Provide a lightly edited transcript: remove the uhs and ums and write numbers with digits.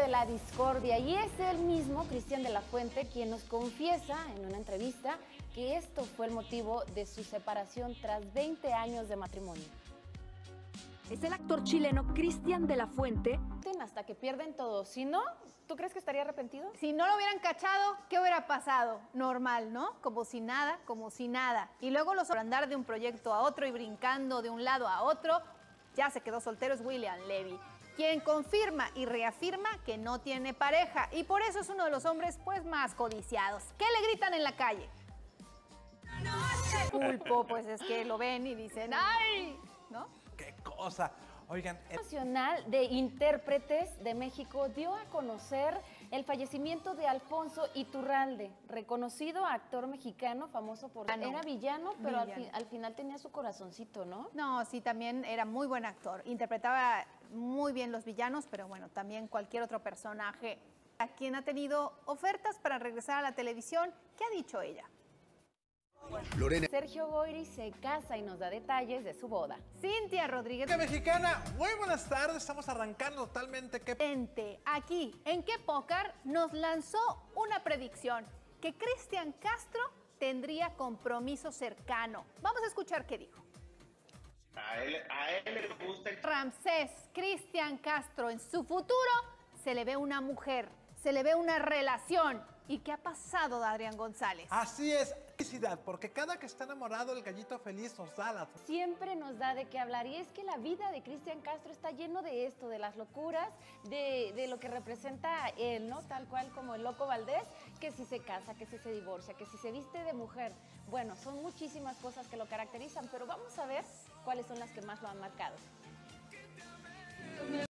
de la discordia y es el mismo Cristian de la Fuente quien nos confiesa en una entrevista que esto fue el motivo de su separación tras 20 años de matrimonio. Es el actor chileno Cristian de la Fuente. Hasta que pierden todo. Si no, ¿tú crees que estaría arrepentido? Si no lo hubieran cachado, ¿qué hubiera pasado? Normal, ¿no? Como si nada, como si nada. Y luego por andar de un proyecto a otro y brincando de un lado a otro, ya se quedó soltero, es William Levy, quien confirma y reafirma que no tiene pareja y por eso es uno de los hombres pues más codiciados. ¿Qué le gritan en la calle? Pulpo, pues es que lo ven y dicen ¡ay! ¿No? ¡Qué cosa! Oigan, El Nacional de Intérpretes de México dio a conocer el fallecimiento de Alfonso Iturralde, reconocido actor mexicano, famoso por... Era villano, pero al final tenía su corazoncito, ¿no? No, sí, también era muy buen actor. Interpretaba muy bien los villanos, pero bueno, también cualquier otro personaje. A quien ha tenido ofertas para regresar a la televisión, ¿qué ha dicho ella? Lorena. Sergio Goyri se casa y nos da detalles de su boda. Cintia Rodríguez. Mexicana, muy buenas tardes, estamos arrancando totalmente. Aquí, en Qué Pócar, nos lanzó una predicción, que Cristian Castro tendría compromiso cercano. Vamos a escuchar qué dijo. A él le gusta. Ramsés Cristian Castro, en su futuro se le ve una mujer, se le ve una relación. ¿Y qué ha pasado, Adrián González? Así es, felicidad, porque cada que está enamorado el gallito feliz nos da la... Siempre nos da de qué hablar y es que la vida de Cristian Castro está lleno de esto, de las locuras, de lo que representa él, ¿no? Tal cual como el Loco Valdés, que si se casa, que si se divorcia, que si se viste de mujer. Bueno, son muchísimas cosas que lo caracterizan, pero vamos a ver cuáles son las que más lo han marcado.